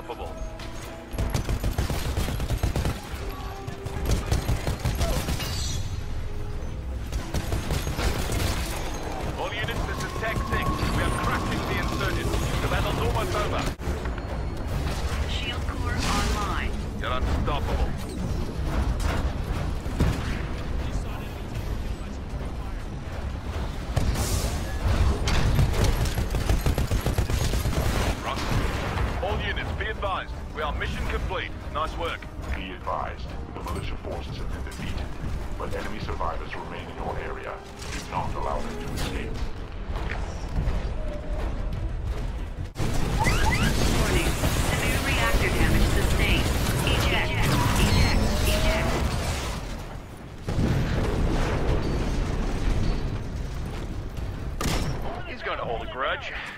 unstoppable. All units, this is Tech 6. We are crashing the insurgents. The battle's almost over. Shield core online. You're unstoppable. All units, be advised. We are mission complete. Nice work. Be advised, the militia forces have been defeated, but enemy survivors remain in your area. Do not allow them to escape. Warning. Severe reactor damage sustained. Eject. Eject. Eject. He's going to hold a grudge.